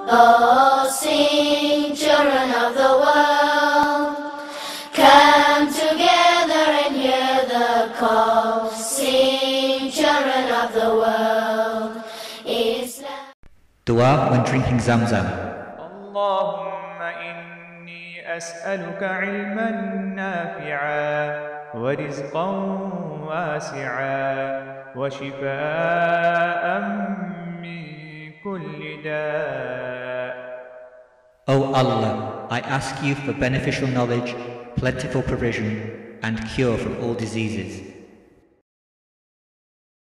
Oh, sing, children of the world, come together and hear the call. Sing, children of the world, Islam. Dua when drinking Zamzam. اللهم إني أسألك علما نافعا ورزقا واسعا وشفاء من كل داء. O Allah, I ask you for beneficial knowledge, plentiful provision, and cure from all diseases.